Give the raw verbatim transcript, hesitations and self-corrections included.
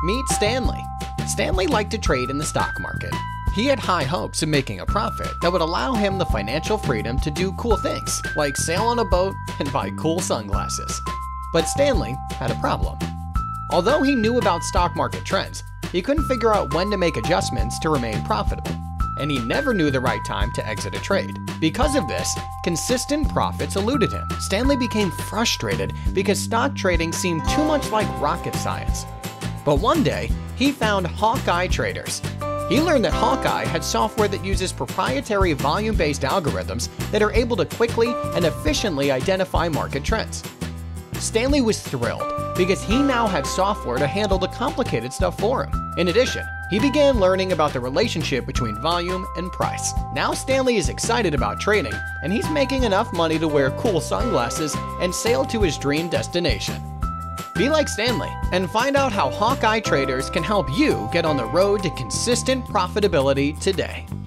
Meet Stanley. Stanley liked to trade in the stock market. He had high hopes of making a profit that would allow him the financial freedom to do cool things, like sail on a boat and buy cool sunglasses. But Stanley had a problem. Although he knew about stock market trends, he couldn't figure out when to make adjustments to remain profitable, and he never knew the right time to exit a trade. Because of this, consistent profits eluded him. Stanley became frustrated because stock trading seemed too much like rocket science. But one day, he found Hawkeye Traders. He learned that Hawkeye had software that uses proprietary volume-based algorithms that are able to quickly and efficiently identify market trends. Stanley was thrilled because he now had software to handle the complicated stuff for him. In addition, he began learning about the relationship between volume and price. Now Stanley is excited about trading, and he's making enough money to wear cool sunglasses and sail to his dream destination. Be like Stanley and find out how Hawkeye Traders can help you get on the road to consistent profitability today.